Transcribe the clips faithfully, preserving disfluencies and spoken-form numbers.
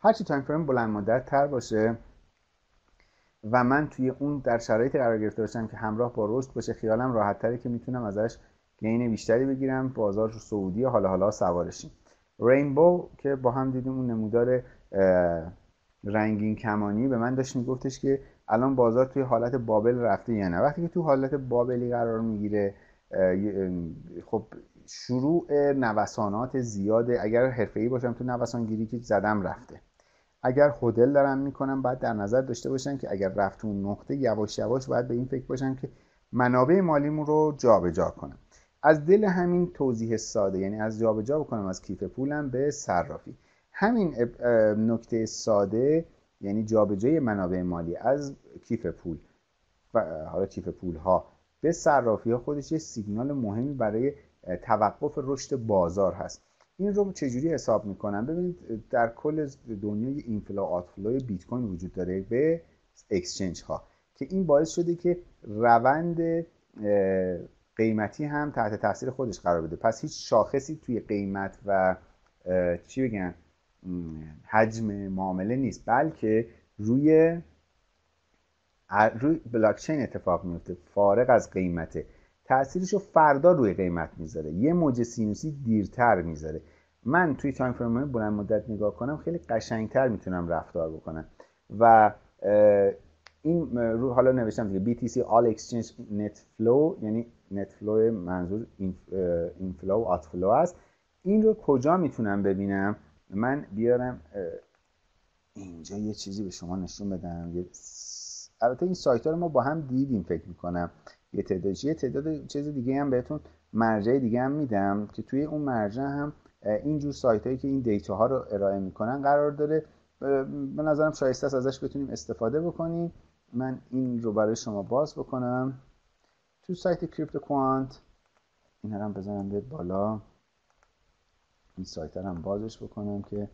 هرچی تایم فریم بلند مدت تر باشه و من توی اون در شرایطی قرار گرفته باشم که همراه با رشد باشه، خیالم راحت تره که میتونم ازش گین بیشتری بگیرم. بازار سعودی حالا حالا سوارشیم. رینبو که با هم دیدیم اون نمودار رنگین کمانی به من داشت میگفتش که الان بازار توی حالت بابل رفته یا نه. وقتی که تو حالت بابلی قرار میگیره خب شروع نوسانات زیاده. اگر حرفه‌ای باشم تو نوسان گیری که زدم رفته. اگر هتل دارن میکنن باید در نظر داشته باشن که اگر رفت تو اون نقطه یواش یواش باید به این فکر باشن که منابع مالیمون رو جابجا کنم. از دل همین توضیح ساده، یعنی از جابجا بکنم از کیف پولم به صرافی، همین نکته ساده یعنی جابجایی منابع مالی از کیف پول و حالا کیف پول ها به صرافی ها خودش یه سیگنال مهمی برای توقف رشد بازار هست. این رو چجوری حساب میکنم؟ ببینید در کل دنیای اینفلو آتفلو بیت کوین وجود داره به اکسچنج ها که این باعث شده که روند قیمتی هم تحت تاثیر خودش قرار بده. پس هیچ شاخصی توی قیمت و چی بگن حجم معامله نیست، بلکه روی روی بلاکچین اتفاق میفته. فارغ از قیمته، تأثیرش رو فردا روی قیمت میذاره، یه موج سینوسی دیرتر میذاره. من توی تایم فریم بلند مدت نگاه کنم خیلی قشنگتر میتونم رفتار بکنم و این رو حالا نوشتم دیگه بی تی سی All Exchange Net Flow، یعنی نت فلو منظور این فلو آت فلو است. این رو کجا میتونم ببینم؟ من بیارم اینجا یه چیزی به شما نشون بدم. البته این سایت ها رو ما با هم دیدیم فکر میکنم، یه تعداد یه تعداد چیز دیگه هم بهتون مرجع دیگه هم میدم که توی اون مرجع هم اینجور سایت هایی که این دیتا ها رو ارائه میکنن قرار داره. به نظرم شایسته است ازش بتونیم استفاده بکنیم. من این رو برای شما باز بکنم تو سایت کریپتو کوانت. این هم بزنم بیاد بالا، این سایت هم بازش بکنم که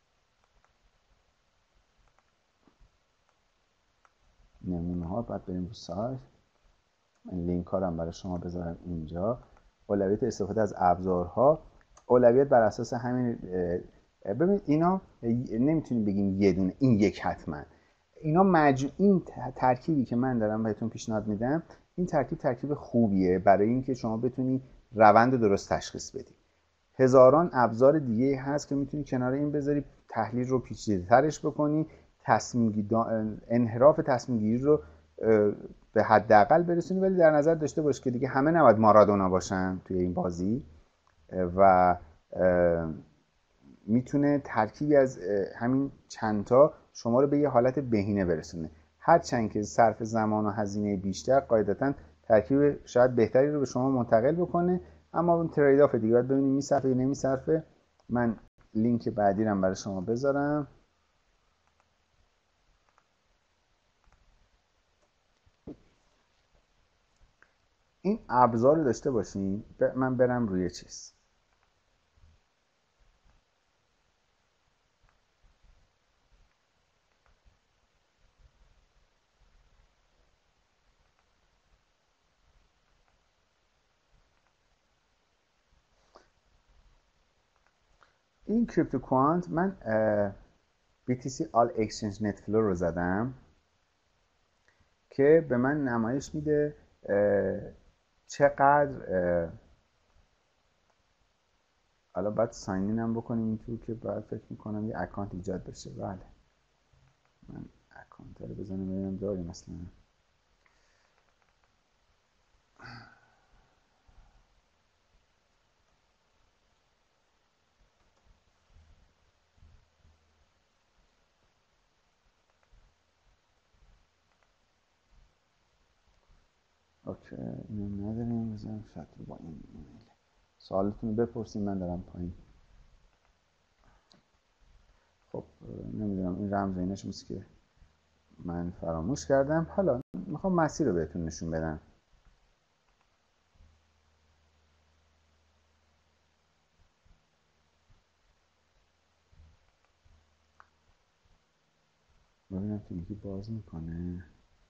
نمونه ها. بعد بریم رو سایت، لینک ها رو هم برای شما بذارم اینجا. اولویت استفاده از ابزارها، اولویت بر اساس همین. ببینید اینا نمیتونیم بگیم یه دونه این یک حتما اینا مج... این ترکیبی که من دارم بهتون پیشنهاد میدم، این ترکیب ترکیب خوبیه برای اینکه شما بتونی روند درست تشخیص بدی. هزاران ابزار دیگه هست که میتونی کنار این بذاری، تحلیل رو پیچیده‌ترش بکنی، تصمیم دا... انحراف تصمیم گیری رو به حداقل برسونی. ولی در نظر داشته باش که دیگه همه نباید مارادونا باشن توی این بازی و میتونه ترکیبی از همین چندتا شما رو به یه حالت بهینه برسونه. هرچند که صرف زمان و هزینه بیشتر قاعدتا ترکیب شاید بهتری رو به شما منتقل بکنه، اما اون ترید آف دیگه باید ببینیم میصرفه یا نمیصرفه. من لینک بعدی رو برای شما بذارم. این ابزار رو داشته باشین. من برم روی چیز این کریپتو کوانت. من بی تی سی All Exchange Net Flow رو زدم که به من نمایش میده چقدر. حالا باید ساین این هم بکنیم اینطور که باید فکر میکنم یه اکانت ایجاد بشه. بله من اکانت رو بزنم ببینم داریم مثلا. اوکی اینو نداریم، بزنم شاید با این ایمیل سوالتون رو بپرسیم. من دارم پایین. خب نمیدونم این رمز اینش میشه که من فراموش کردم. حالا میخوام مسیر رو بهتون نشون بدم. ببینم که یکی باز میکنه.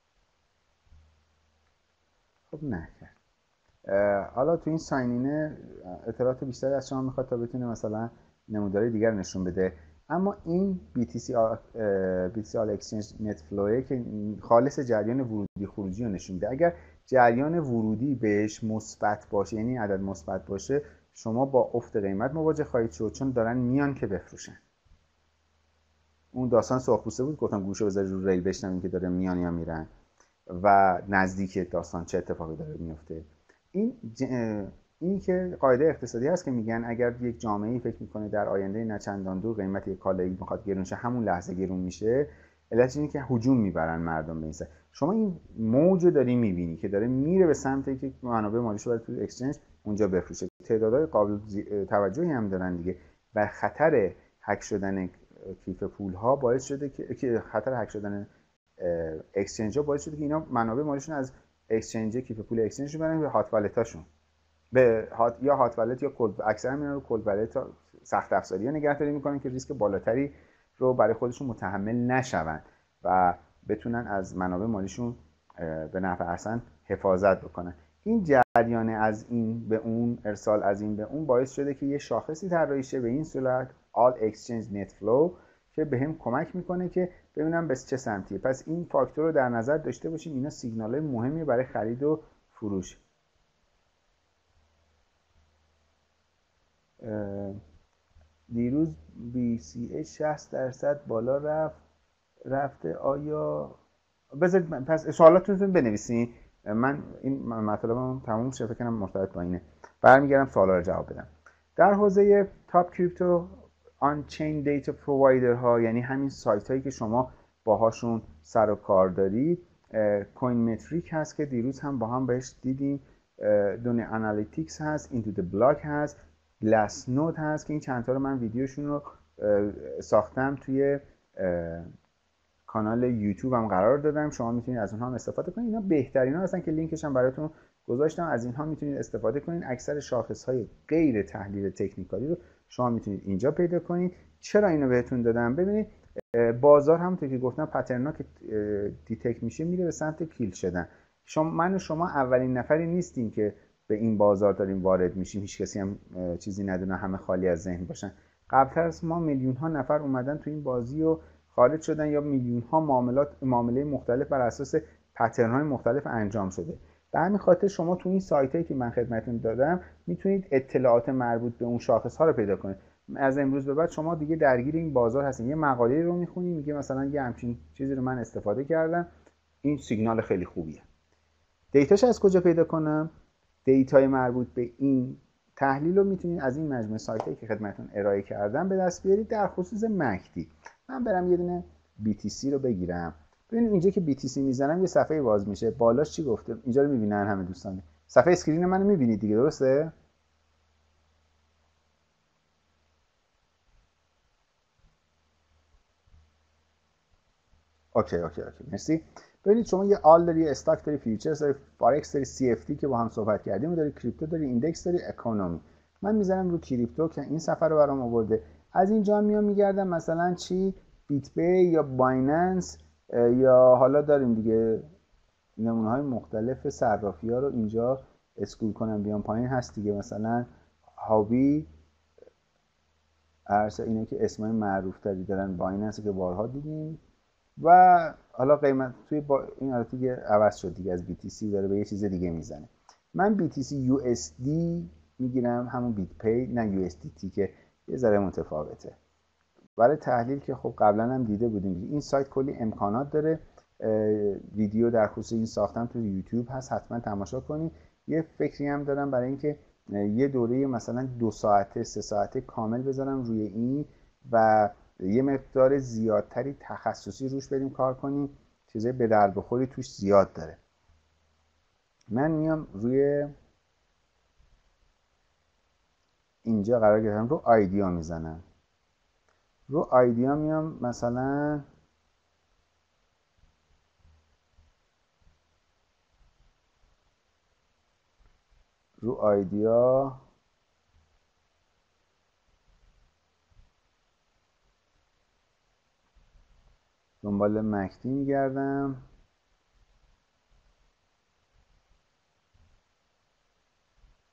خب نکرد. حالا تو این ساینینه اطلاعات بیشتری از شما میخواد تا بتونه مثلا نموداری دیگر نشون بده. اما این بی تی سی بی تی سی All Exchange Net Flow که خالص جریان ورودی خروجی رو نشون میده. اگر جریان ورودی بهش مثبت باشه، یعنی عدد مثبت باشه، شما با افت قیمت مواجه خواهید شد، چون دارن میان که بفروشن. اون داستان سرخپوسته بود، گفتم گوشو بذاری رو ریل بشنوین که داره میان یا میرن و نزدیک داستان چه اتفاقی داره میفته. این ج... این که قاعده اقتصادی هست که میگن اگر یک جامعه‌ای فکر میکنه در آینده نه چندان دور قیمت یک کالایی میخواد گرون شه، همون لحظه گرون میشه. علتش اینه که هجوم میبرن مردم به این. شما این موج رو داری میبینی که داره میره به سمتی که منابع مالیش رو تو اکسچنج اونجا بفروشه. تعدادهای قابل توجهی هم دارن دیگه و خطر هک شدن کیف پول ها باعث شده که خطر هک شدن اکسچنج ها باعث شده که اینا منابع مالیشون از اکسچنج کیف پول اکسچنج رو برن به هات والتاشون، به هات یا هات والت یا کد، اکثرا اینا رو کد والت سخت افزاری ها نگهداری میکنن که ریسک بالاتری رو برای خودشون متحمل نشون و بتونن از منابع مالیشون به نفع احسن حفاظت بکنن. این جریان از این به اون، ارسال از این به اون، باعث شده که یه شاخصی طراحی شه به این صورت All Exchange Net Flow که بهم کمک میکنه که ببینم به چه سمتیه. پس این فاکتور رو در نظر داشته باشیم، اینا سیگنال مهمی برای خرید و فروش. دیروز بی سی اچ شصت درصد بالا رفت رفته. آیا بذارید پس سوالاتتون بنویسین، من این مطالبم تموم شه، فکر کنم مرتبط با اینه، برمیگردم سوالا رو جواب بدم. در حوزه تاپ کریپتو آن چین دیتا پرووایدر ها، یعنی همین سایت هایی که شما باهاشون سر و کار دارید، کوین متریک هست که دیروز هم با هم بهش دیدیم، دونه آنالیتیکس هست، اینتو دی بلاک هست، گلاس نود هست که این چند تا رو من ویدیوشون رو ساختم توی کانال یوتیوب هم قرار دادم، شما میتونید از اونها هم استفاده کنید. اینا بهترین ها هستن که لینکش هم براتون گذاشتم، از اینها میتونید استفاده کنید. اکثر شاخص های غیر تحلیل تکنیکالی رو شما میتونید اینجا پیدا کنید. چرا اینو بهتون دادم؟ ببینید بازار همونطور که گفتم پترنا که دیتک میشه میره به سمت کیل شدن. شما من و شما اولین نفری نیستیم که به این بازار داریم وارد میشیم، هیچ کسی هم چیزی ندونه، همه خالی از ذهن باشن. قبلتر از ما میلیون ها نفر اومدن تو این بازی و خارج شدن، یا میلیون ها معاملات معامله مختلف بر اساس پترن های مختلف انجام شده. به همین خاطر شما تو این سایت هایی که من خدمتتون دادم میتونید اطلاعات مربوط به اون شاخص ها رو پیدا کنید. از امروز به بعد شما دیگه درگیر این بازار هستین، یه مقاله رو میخونید میگه مثلا یه همچین چیزی رو من استفاده کردم، این سیگنال خیلی خوبیه. دیتاش از کجا پیدا کنم؟ دیتای مربوط به این تحلیل رو میتونید از این مجموعه سایت هایی که خدمتتون ارائه کردم به دست بیارید. در خصوص مکدی من برم یه دونه بی تی سی رو بگیرم. ببینید اینجا که بی تی سی میزنم یه صفحه باز میشه، بالاش چی گفته؟ اینجا رو میبینن همه دوستان، صفحه اسکرین منو میبینید دیگه، درسته؟ اوکی اوکی اوکی مرسی. ببینید شما یه آل داری، استاک داری، فیوچرز داری، فارکس داری، سی اف تی که با هم صحبت کردیم داری، کریپتو داری، ایندکس داری، اکونومی. من میذارم رو کریپتو که این سفر رو برام آورده. از اینجا میام میگردم مثلا چی، بیت پی یا بایننس، یا حالا داریم دیگه نمونه های مختلف صرافی ها رو اینجا اسکرول کنم بیام پایین هست دیگه، مثلا هابی، ارسا، اینا که اسمای معروف تری دارن، بایننس که بارها دیدیم، و حالا قیمت توی با این حالت دیگه عوض شد دیگه، از بی تی سی داره به یه چیز دیگه میزنه. من بی تی سی یو اس دی میگیرم، همون بیت پی، نه یو اس دی تی که یه ذره متفاوته. برای تحلیل که خب قبلا هم دیده بودیم، این سایت کلی امکانات داره. ویدیو در خصوص این ساختم تو یوتیوب هست، حتما تماشا کنید. یه فکری هم دارم برای اینکه یه دوره مثلا دو ساعته سه ساعته کامل بذارم روی این و یه مقدار زیادتری تخصصی روش بریم کار کنیم، چیزای به درد بخوری توش زیاد داره. من میام روی اینجا قرار گرفتم، رو آیدیا میزنم، رو آیدیا میام مثلا رو آیدیا دنبال مکدی میگردم.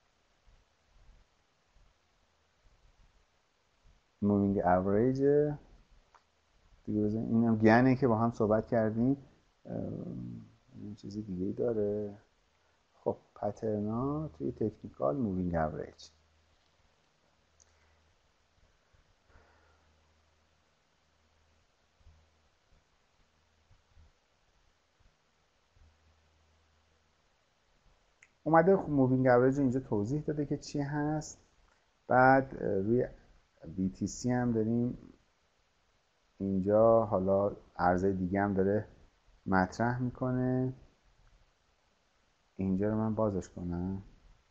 مووینگ اوریج دیگه بزن اینم گنه که با هم صحبت کردیم. این چیز دیگه ای داره. خب پترنا توی تکنیکال مووینگ اوریج. اومده مووینگ اوریج اینجا توضیح داده که چی هست. بعد روی بی تی سی هم داریم اینجا حالا ارزهای دیگه هم داره مطرح میکنه. اینجا رو من بازش کنم.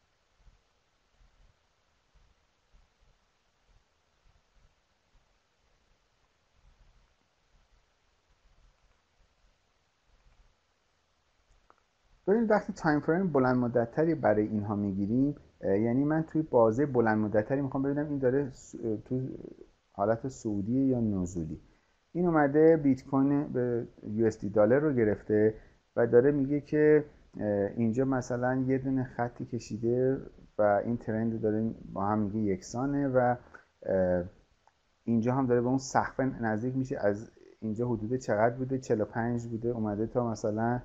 ببینید وقتی تایم فریم بلند مدتتری برای اینها میگیریم، یعنی من توی بازه بلند مدتتری میخوام ببینم این داره تو حالت صعودی یا نزولی. این اومده بیت کوین به یو اس دی دلار رو گرفته و داره میگه که اینجا مثلا یه دونه خطی کشیده و این ترند داره با هم میگه یکسانه و اینجا هم داره به اون سقف نزدیک میشه. از اینجا حدود چقدر بوده؟ چهل و پنج بوده، اومده تا مثلا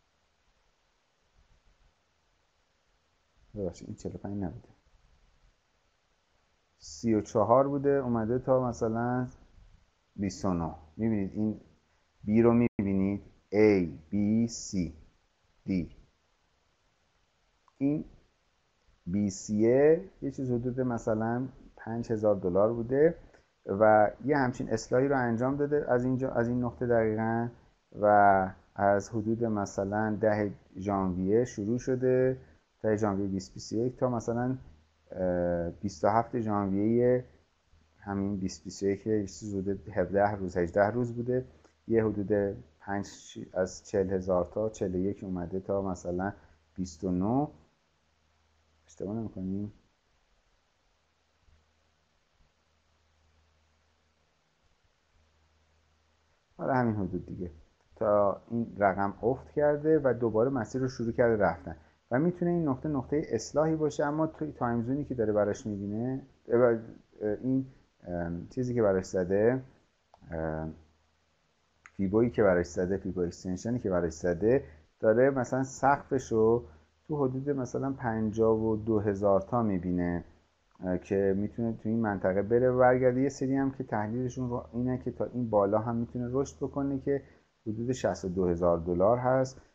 ببخشید این چهل و پنج نبوده، سی و چهار بوده، اومده تا مثلا بیست و نه. میبینید این B رو میبینید A B C D. این بی سیه یه چیز حدود مثلا پنج هزار دلار بوده و یه همچین اصلاحی رو انجام داده از اینجا، از این نقطه دقیقا، و از حدود مثلا ده ژانویه شروع شده تا ژانویه بیست بیست و یک تا مثلا بیست و هفت ژانویه همین بیست بیست و یک، یه چیز حدود هفده روز هجده روز بوده. یه حدود پنج از چهل هزار تا چهل و یک اومده تا مثلا بیست و نه. اشتباه نمی‌کنیم؟ حالا همین حدود دیگه تا این رقم افت کرده و دوباره مسیر رو شروع کرده رفتن و میتونه این نقطه نقطه اصلاحی باشه. اما توی تایم زونی که داره براش میبینه، این چیزی که براش زده، فیبویی که براش زده، فیبو اکستنشنی که براش زده، داره مثلا سقفش رو تو حدود مثلا پنجاه و دو هزار تا میبینه که میتونه تو این منطقه بره و برگرده. یه سری هم که تحلیلشون اینه که تا این بالا هم میتونه رشد بکنه که حدود شصت و دو هزار دلار هست